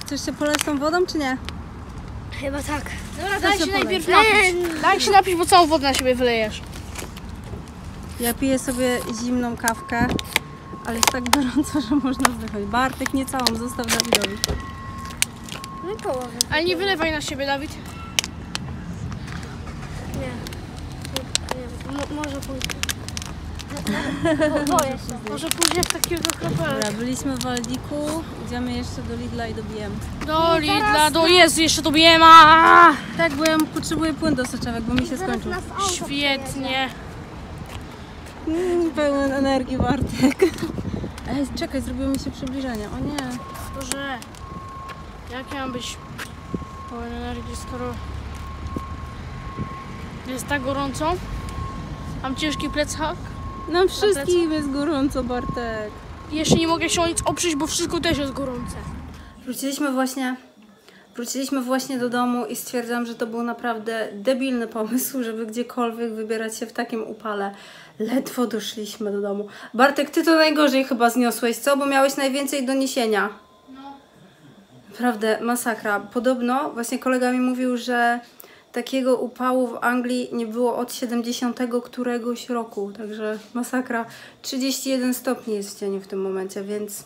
Chcesz się poleć tą wodą, czy nie? Chyba tak. Dobra, daj się najpierw napić. Daj się napić, bo całą wodę na siebie wylejesz. Ja piję sobie zimną kawkę, ale jest tak gorąco, że można zdychać. Bartek, nie całą, zostaw Dawidowi. No i połowę. Ale nie wylewaj na siebie, Dawid. Nie. Może pójść. Boję się. Może pójdzie w takiego kropelka. Dobra, byliśmy w Waldiku, idziemy jeszcze do Lidla i do BM. Do Lidla, do Jezu, jeszcze do BM. Tak, bo ja potrzebuję płyn do soczewek, bo mi się skończył. Świetnie. Pełen energii, Bartek. Ej, czekaj, zrobiło mi się przybliżenie. O nie. Boże, jak ja mam być pełen energii, skoro jest tak gorąco? Mam ciężki plecak. Nam wszystkim jest gorąco, Bartek. I jeszcze nie mogę się o nic oprzeć, bo wszystko też jest gorące. Wróciliśmy właśnie do domu i stwierdzam, że to był naprawdę debilny pomysł, żeby gdziekolwiek wybierać się w takim upale. Ledwo doszliśmy do domu. Bartek, ty to najgorzej chyba zniosłeś, co? Bo miałeś najwięcej do niesienia. No. Naprawdę, masakra. Podobno właśnie kolega mi mówił, że takiego upału w Anglii nie było od 70 któregoś roku. Także masakra. 31 stopni jest w cieniu w tym momencie, więc...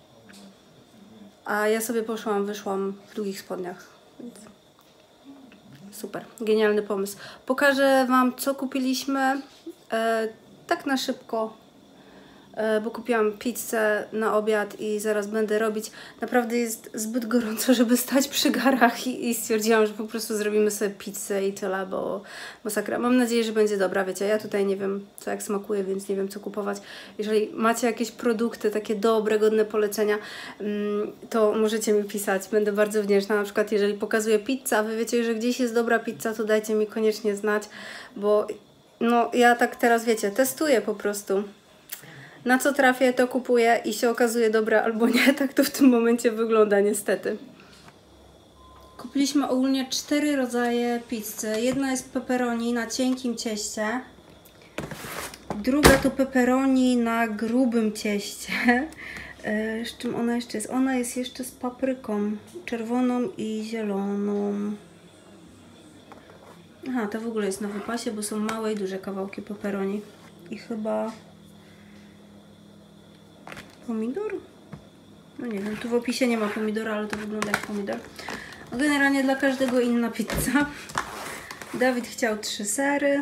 A ja sobie wyszłam w długich spodniach. Więc... Super, genialny pomysł. Pokażę wam, co kupiliśmy tak na szybko, bo kupiłam pizzę na obiad i zaraz będę robić. Naprawdę jest zbyt gorąco, żeby stać przy garach i stwierdziłam, że po prostu zrobimy sobie pizzę i tyle, bo masakra. Mam nadzieję, że będzie dobra, wiecie, ja tutaj nie wiem, co jak smakuje, więc nie wiem, co kupować. Jeżeli macie jakieś produkty takie dobre, godne polecenia, to możecie mi pisać, będę bardzo wdzięczna. Na przykład, jeżeli pokazuję pizzę, a wy wiecie, że gdzieś jest dobra pizza, to dajcie mi koniecznie znać, bo no ja tak teraz, wiecie, testuję po prostu. Na co trafię, to kupuję i się okazuje dobre albo nie. Tak to w tym momencie wygląda niestety. Kupiliśmy ogólnie 4 rodzaje pizzy. Jedna jest pepperoni na cienkim cieście. Druga to pepperoni na grubym cieście. Z czym ona jeszcze jest? Ona jest jeszcze z papryką czerwoną i zieloną. Aha, to w ogóle jest na wypasie, bo są małe i duże kawałki pepperoni. I chyba... pomidor? No nie wiem, tu w opisie nie ma pomidora, ale to wygląda jak pomidor. No generalnie dla każdego inna pizza. Dawid chciał 3 sery,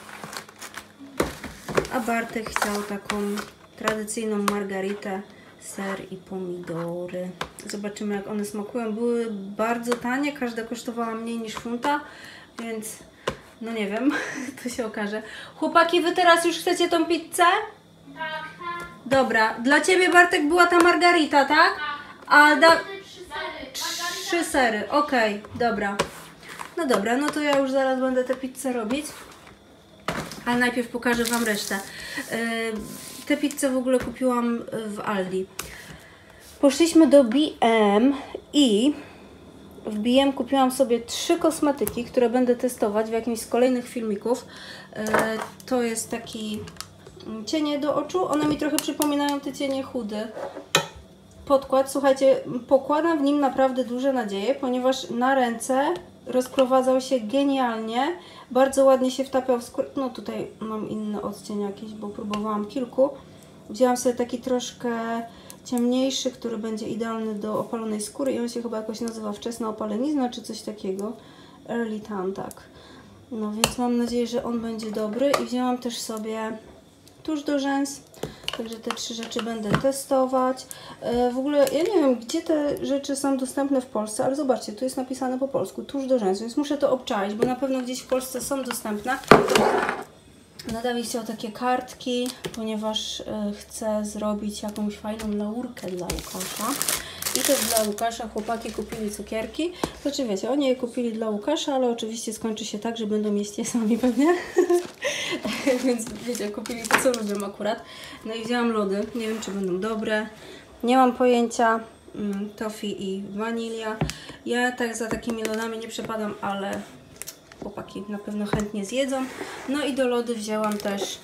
a Bartek chciał taką tradycyjną margaritę, ser i pomidory. Zobaczymy, jak one smakują. Były bardzo tanie, każda kosztowała mniej niż funta, więc no nie wiem, to się okaże. Chłopaki, wy teraz już chcecie tą pizzę? Tak. Dobra, dla ciebie, Bartek, była ta margarita, tak? A 3 sery, okej, dobra. No dobra, no to ja już zaraz będę tę pizzę robić. Ale najpierw pokażę wam resztę. Tę pizzę w ogóle kupiłam w Aldi. Poszliśmy do BM i w BM kupiłam sobie 3 kosmetyki, które będę testować w jakimś z kolejnych filmików. To jest taki... cienie do oczu, one mi trochę przypominają te cienie Hudy. Podkład, słuchajcie, pokładam w nim naprawdę duże nadzieje, ponieważ na ręce rozprowadzał się genialnie, bardzo ładnie się wtapiał w skórę. No tutaj mam inny odcień jakiś, bo próbowałam kilku. Wzięłam sobie taki troszkę ciemniejszy, który będzie idealny do opalonej skóry i on się chyba jakoś nazywa wczesna opalenizna, czy coś takiego. Early tan, tak. No więc mam nadzieję, że on będzie dobry i wzięłam też sobie tusz do rzęs, także te 3 rzeczy będę testować. W ogóle ja nie wiem, gdzie te rzeczy są dostępne w Polsce, ale zobaczcie, tu jest napisane po polsku, tusz do rzęs, więc muszę to obczaić, bo na pewno gdzieś w Polsce są dostępne. Dawid chciał takie kartki, ponieważ chcę zrobić jakąś fajną laurkę dla Łukasza. I też dla Łukasza chłopaki kupili cukierki. Znaczy wiecie, oni je kupili dla Łukasza, ale oczywiście skończy się tak, że będą jeść je sami pewnie. Więc wiecie, kupili to, co lubią akurat. No i wzięłam lody. Nie wiem, czy będą dobre. Nie mam pojęcia. Toffee i wanilia. Ja tak za takimi lodami nie przepadam, ale chłopaki na pewno chętnie zjedzą. No i do lody wzięłam też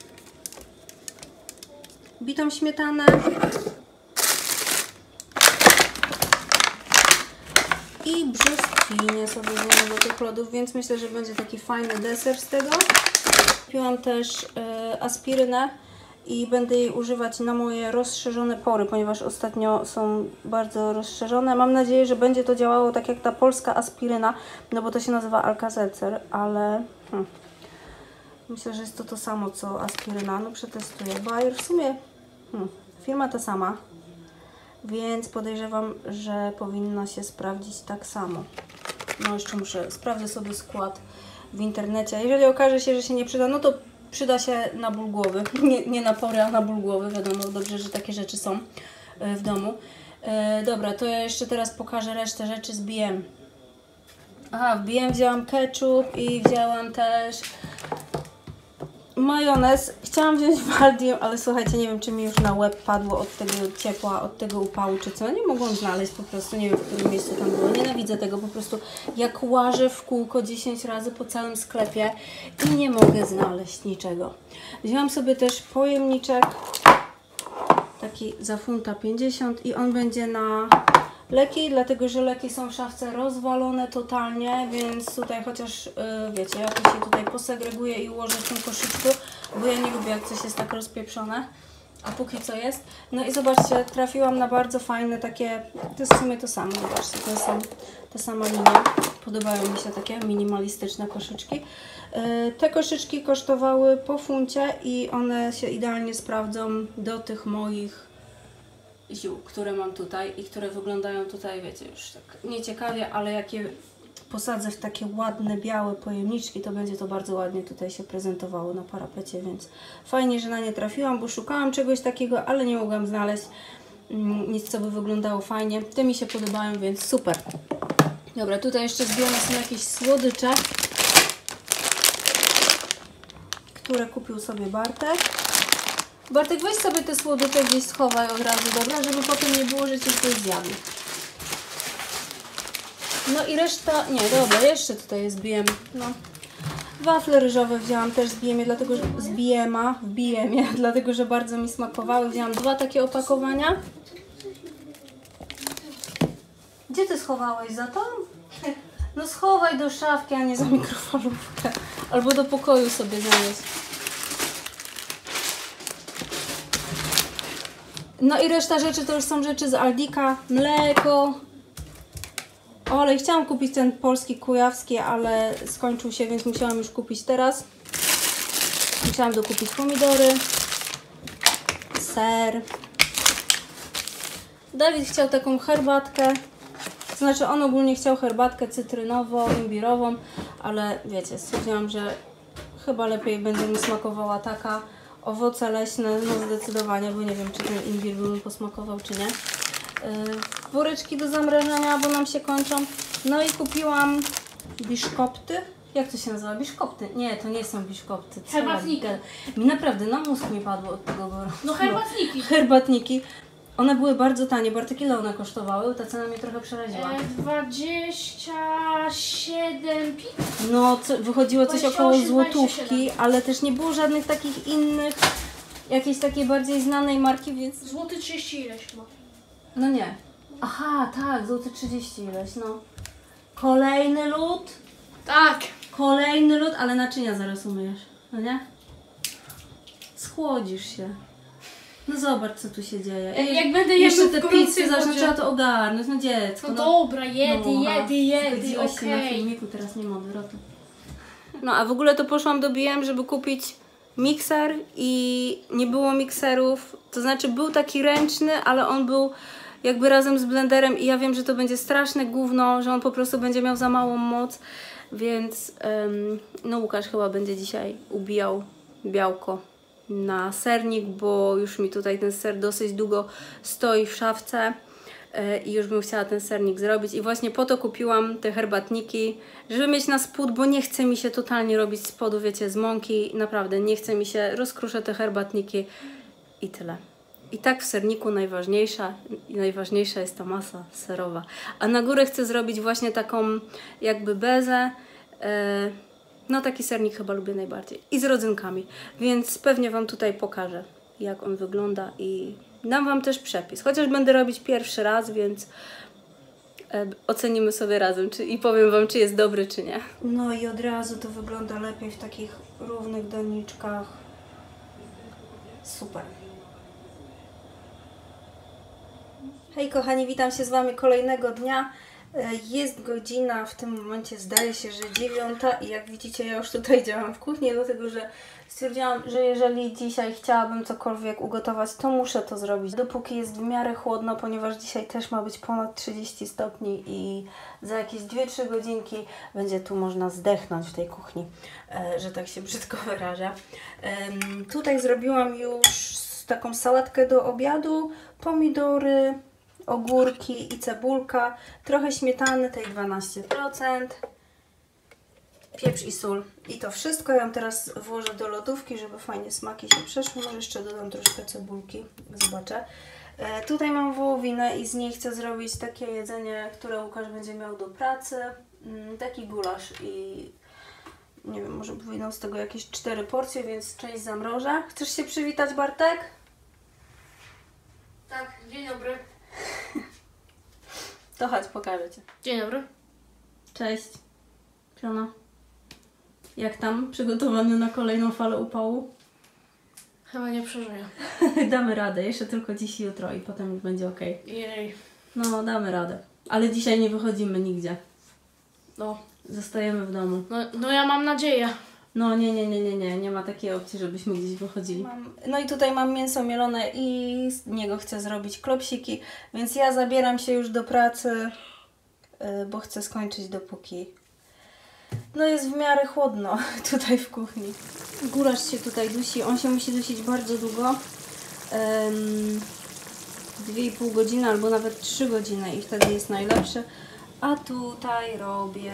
bitą śmietanę. i brzoskwinie sobie wziąłem do tych lodów, więc myślę, że będzie taki fajny deser z tego. Kupiłam też aspirynę i będę jej używać na moje rozszerzone pory, ponieważ ostatnio są bardzo rozszerzone. Mam nadzieję, że będzie to działało tak jak ta polska aspiryna, no bo to się nazywa Alka-Seltzer, ale myślę, że jest to samo co aspiryna. No przetestuję. Bayer w sumie firma ta sama, więc podejrzewam, że powinno się sprawdzić tak samo. No jeszcze sprawdzę sobie skład w internecie. Jeżeli okaże się, że się nie przyda, no to przyda się na ból głowy. Nie na pory, a na ból głowy. Wiadomo, dobrze, że takie rzeczy są w domu. Dobra, to ja jeszcze teraz pokażę resztę rzeczy z BM. Aha, w BM wzięłam ketchup i wzięłam też majonez. Chciałam wziąć w Aldi, ale słuchajcie, nie wiem, czy mi już na łeb padło od tego ciepła, od tego upału, czy co. Nie mogłam znaleźć po prostu, nie wiem, w którym miejscu tam było. Nienawidzę tego po prostu, jak łażę w kółko 10 razy po całym sklepie i nie mogę znaleźć niczego. Wzięłam sobie też pojemniczek, taki za funta 50 i on będzie na leki, dlatego że leki są w szafce rozwalone totalnie, więc tutaj chociaż, wiecie, ja to się tutaj posegreguję i ułożę w tym koszyczku, bo ja nie lubię, jak coś jest tak rozpieprzone, a póki co jest. No i zobaczcie, trafiłam na bardzo fajne takie, to jest w sumie to samo, zobaczcie, to są ta sama linia, podobają mi się takie minimalistyczne koszyczki. Te koszyczki kosztowały po funcie i one się idealnie sprawdzą do tych moich ziół, które mam tutaj i które wyglądają tutaj, wiecie, już tak nieciekawie, ale jak je posadzę w takie ładne, białe pojemniczki, to będzie to bardzo ładnie tutaj się prezentowało na parapecie, więc fajnie, że na nie trafiłam, bo szukałam czegoś takiego, ale nie mogłam znaleźć nic, co by wyglądało fajnie. Te mi się podobają, więc super. Dobra, tutaj jeszcze zbierane są jakieś słodycze, które kupił sobie Bartek. Bartek, weź sobie te słodycze gdzieś schowaj od razu, dobra? Żeby potem nie było, że Cię ktoś zjadł. No i reszta... Nie, dobra, jeszcze tutaj jest BM. No. Wafle ryżowe wzięłam też z BM-ie, dlatego że... Z BM-ie, dlatego że bardzo mi smakowały. Wzięłam 2 takie opakowania. Gdzie Ty schowałeś? Za to? No schowaj do szafki, a nie za mikrofalówkę. Albo do pokoju sobie zanieś. No i reszta rzeczy to już są rzeczy z Aldika, mleko. Olej, chciałam kupić ten polski kujawski, ale skończył się, więc musiałam już kupić teraz. Musiałam dokupić pomidory, ser. Dawid chciał taką herbatkę. To znaczy on ogólnie chciał herbatkę cytrynową-imbirową, ale wiecie, stwierdziłam, że chyba lepiej będzie mi smakowała taka. Owoce leśne, no zdecydowanie, bo nie wiem, czy ten imbir by mu posmakował, czy nie. Woreczki do zamrażania, bo nam się kończą. No i kupiłam biszkopty. Jak to się nazywa? Biszkopty? Nie, to nie są biszkopty. Herbatniki. Mi naprawdę na mózg mi padło od tego gorąco. No herbatniki. Herbatniki. One były bardzo tanie. Bartek, ile one kosztowały? Ta cena mnie trochę przeraziła. 27 pi. No, wychodziło coś około 28, złotówki, 27. ale też nie było żadnych takich innych, jakiejś takiej bardziej znanej marki, więc... Złoty 30 ileś chyba. No nie. Aha, tak, złoty 30 ileś, no. Kolejny lód. Tak. Kolejny lód, ale naczynia zaraz umyjesz, no nie? Schłodzisz się. No zobacz, co tu się dzieje. Jak będę jeszcze jadł te w gorącej pizzy zacznie, wodzie. trzeba to ogarnąć, no dziecko. No dobra, jedy, Zgodziłaś się na okej. filmiku, teraz nie ma odwrotu. No a w ogóle to poszłam do BM, żeby kupić mikser i nie było mikserów. To znaczy był taki ręczny, ale on był jakby razem z blenderem i ja wiem, że to będzie straszne gówno, że on po prostu będzie miał za małą moc, więc no Łukasz chyba będzie dzisiaj ubijał białko na sernik, bo już mi tutaj ten ser dosyć długo stoi w szafce i już bym chciała ten sernik zrobić i właśnie po to kupiłam te herbatniki, żeby mieć na spód, bo nie chce mi się totalnie robić spodu, wiecie, z mąki, naprawdę nie chce mi się, rozkruszę te herbatniki i tyle. I tak w serniku najważniejsza jest ta masa serowa. A na górę chcę zrobić właśnie taką jakby bezę. No taki sernik chyba lubię najbardziej. I z rodzynkami. Więc pewnie Wam tutaj pokażę, jak on wygląda i dam Wam też przepis. Chociaż będę robić pierwszy raz, więc Ocenimy sobie razem i powiem Wam, czy jest dobry, czy nie. No i od razu to wygląda lepiej w takich równych doniczkach. Super. Hej kochani, witam się z Wami kolejnego dnia. Jest godzina, w tym momencie zdaje się, że 9 i jak widzicie ja już tutaj działam w kuchni, dlatego że stwierdziłam, że jeżeli dzisiaj chciałabym cokolwiek ugotować, to muszę to zrobić, dopóki jest w miarę chłodno, ponieważ dzisiaj też ma być ponad 30 stopni i za jakieś 2-3 godzinki będzie tu można zdechnąć w tej kuchni, że tak się brzydko wyrażę. Tutaj zrobiłam już taką sałatkę do obiadu, pomidory, ogórki i cebulka, trochę śmietany, tej 12%, pieprz i sól. I to wszystko ja ją teraz włożę do lodówki, żeby fajnie smaki się przeszły. Może jeszcze dodam troszkę cebulki, zobaczę. Tutaj mam wołowinę i z niej chcę zrobić takie jedzenie, które Łukasz będzie miał do pracy. Taki gulasz i nie wiem, może wyjdą z tego jakieś 4 porcje, więc część zamrożę. Chcesz się przywitać, Bartek? Tak, dzień dobry. To chodź, pokażę Cię. Dzień dobry. Cześć. Piona. Jak tam? Przygotowany na kolejną falę upału? Chyba nie przeżyję. Damy radę. Jeszcze tylko dziś i jutro i potem już będzie ok. Jej. No, damy radę. Ale dzisiaj nie wychodzimy nigdzie. No. Zostajemy w domu. No ja mam nadzieję. No nie ma takiej opcji, żebyśmy gdzieś wychodzili. No i tutaj mam mięso mielone i z niego chcę zrobić klopsiki, więc ja zabieram się już do pracy, bo chcę skończyć dopóki no jest w miarę chłodno tutaj w kuchni. Gulasz się tutaj dusi, on się musi dusić bardzo długo. 2,5 godziny albo nawet 3 godziny i wtedy jest najlepszy. A tutaj robię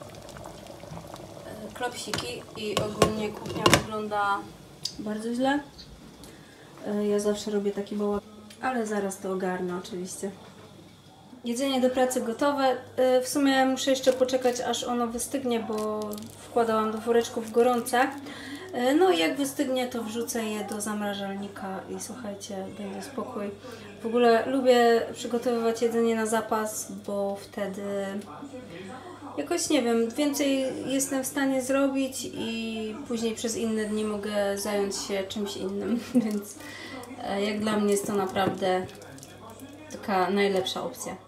klopsiki i ogólnie kuchnia wygląda bardzo źle. Ja zawsze robię taki bałagan, ale zaraz to ogarnę oczywiście. Jedzenie do pracy gotowe. W sumie muszę jeszcze poczekać, aż ono wystygnie, bo wkładałam do woreczków gorące. No i jak wystygnie, to wrzucę je do zamrażalnika i słuchajcie, będzie spokój. W ogóle lubię przygotowywać jedzenie na zapas, bo wtedy jakoś, nie wiem, więcej jestem w stanie zrobić i później przez inne dni mogę zająć się czymś innym, więc jak dla mnie jest to naprawdę taka najlepsza opcja.